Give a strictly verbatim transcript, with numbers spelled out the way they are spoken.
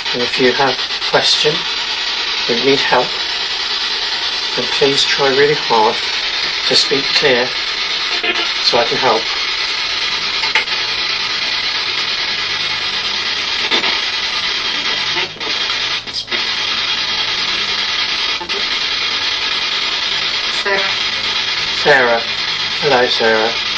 And if you have a question or you need help, then please try really hard to speak clear so I can help. Sarah. Sarah. Hello, Sarah.